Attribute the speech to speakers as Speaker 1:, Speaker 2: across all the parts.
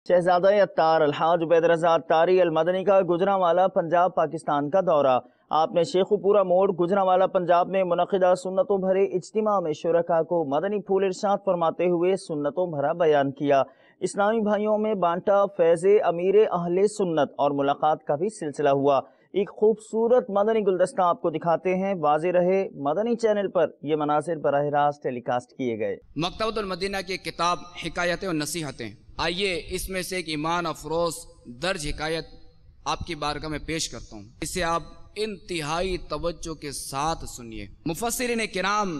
Speaker 1: شہزادہ اتار الحاج عبید رضا اتاری المدنی کا گجرانوالہ پنجاب پاکستان کا دورہ۔ آپ نے شیخو پورہ موڑ گجرانوالہ پنجاب میں منعقدہ سنتوں بھرے اجتماع میں شرکاء کو مدنی پھول ارشاد فرماتے ہوئے سنتوں بھرا بیان کیا۔ اسلامی بھائیوں میں بانٹا فیض امیر اہل سنت اور ملاقات کا بھی سلسلہ ہوا۔ ایک خوبصورت مدنی گلدستہ آپ کو دکھاتے ہیں، واضح رہے مدنی چینل پر یہ مناظر براہ راست ٹیلی کاسٹ کیے گئے۔
Speaker 2: مکتبۃ المدینہ کی کتاب حکایتیں و نصیحتیں، آئیے اس میں سے ایک ایمان افروز درج حکایت آپ کی بارگاہ میں پیش کرتا ہوں، اسے آپ انتہائی توجہ کے ساتھ سنیے۔ مفسرین کرام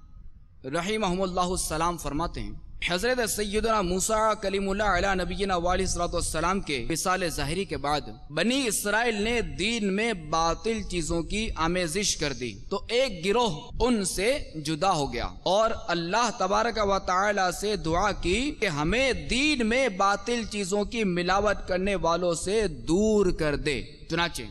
Speaker 2: رحمہم اللہ السلام فرماتے ہیں، حضرت سیدنا موسیٰ کلیم اللہ علی نبینا علیہ السلام کے وصال ظاہری کے بعد بنی اسرائیل نے دین میں باطل چیزوں کی آمیزش کر دی، تو ایک گروہ ان سے جدا ہو گیا اور اللہ تبارک و تعالی سے دعا کی کہ ہمیں دین میں باطل چیزوں کی ملاوٹ کرنے والوں سے دور کر دے۔ چنانچہ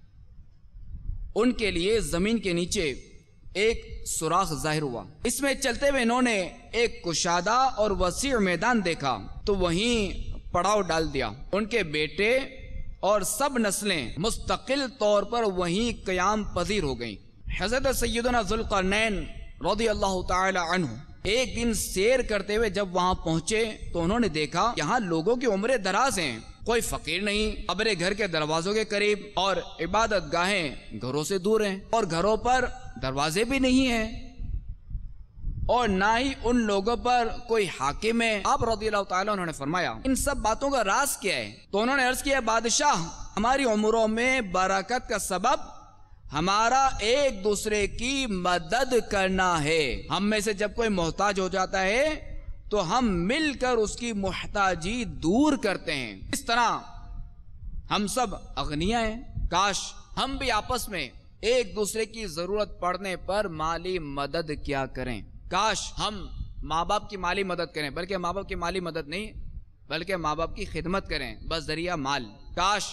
Speaker 2: ان کے لیے زمین کے نیچے ایک سوراخ ظاہر ہوا، اس میں چلتے ہوئے انہوں نے ایک کشادہ اور وسیع میدان دیکھا تو وہیں پڑاؤ ڈال دیا۔ ان کے بیٹے اور سب نسلیں مستقل طور پر وہیں قیام پذیر ہو گئیں۔ حضرت سیدنا ذوالقرنین رضی اللہ تعالی عنہ ایک دن سیر کرتے ہوئے جب وہاں پہنچے تو انہوں نے دیکھا یہاں لوگوں کی عمریں دراز ہیں، کوئی فقیر نہیں، قبریں گھر کے دروازوں کے قریب اور عبادت گاہیں گھروں سے دور ہیں اور گھروں پر دروازے بھی نہیں ہیں اور نہ ہی ان لوگوں پر کوئی حاکم ہے۔ آپ رضی اللہ تعالیٰ انہوں نے فرمایا ان سب باتوں کا راز کیا ہے؟ تو انہوں نے عرض کیا بادشاہ، ہماری عمروں میں برکت کا سبب ہمارا ایک دوسرے کی مدد کرنا ہے۔ ہم میں سے جب کوئی محتاج ہو جاتا ہے تو ہم مل کر اس کی محتاجی دور کرتے ہیں۔ اس طرح ہم سب اغنیاء ہیں، کاش ہم بھی آپس میں ایک دوسرے کی ضرورت پڑنے پر مالی مدد کیا کریں۔ کاش ہم ماں باپ کی مالی مدد کریں، بلکہ ماں باپ کی مالی مدد نہیں بلکہ ماں باپ کی خدمت کریں بذریعہ مال۔ کاش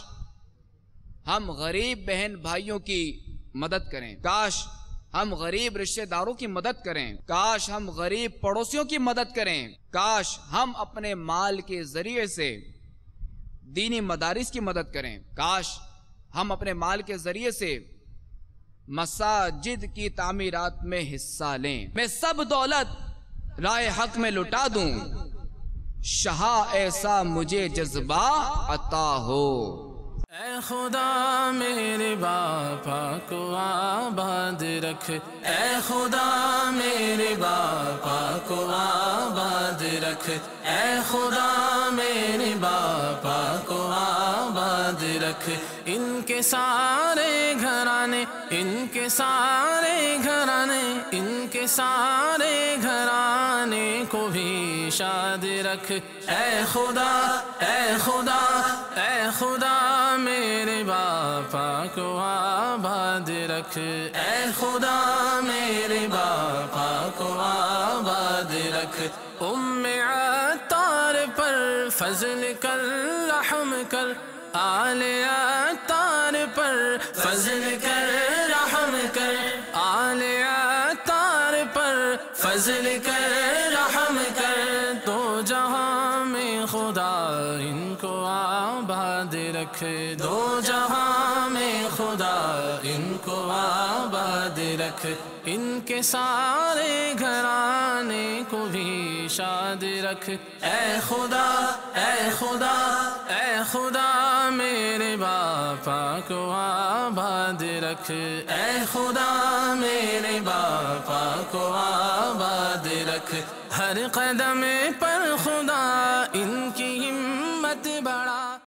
Speaker 2: ہم غریب بہن بھائیوں کی مدد کریں، کاش ہم غریب رشتہ داروں کی مدد کریں، کاش ہم غریب پڑوسیوں کی مدد کریں، کاش ہم اپنے مال کے ذریعے سے دینی مدارس کی مدد کریں، کاش ہم اپنے مال کے ذریعے سے مساجد کی تعمیرات میں حصہ لیں۔ میں سب دولت راہ حق میں لٹا دوں، شاہ ایسا مجھے جذبہ عطا ہو۔
Speaker 3: اے خدا میرے باپا کو آباد رکھ، اے خدا میرے باپا کو آباد رکھ، اے خدا میرے باپا کو آباد رکھ۔ ان کے سارے گھرانے، ان کے سارے گھرانے، ان کے سارے گھرانے کو بھی شاد رکھ۔ اے خدا، اے خدا، اے خدا میرے باپا کو آباد رکھ، اے خدا میرے باپا کو آباد رکھ۔ ام عطار پر فضل کر، رحم کر، آل عطار پر فضل کر، رحم کر، آل عطار پر فضل کر، رحم کر۔ دو جہاں میں خدا ان کو آباد رکھ، دو جہاں میں خدا ان کو آباد رکھ۔ ان کے سارے گھرانے کو بھی شاد رکھ۔ اے خدا، اے خدا، اے خدا میرے باپا کو آباد رکھ، اے خدا میرے باپا کو آباد رکھ۔ ہر قدم پر خدا ان کی ہمت بڑھا۔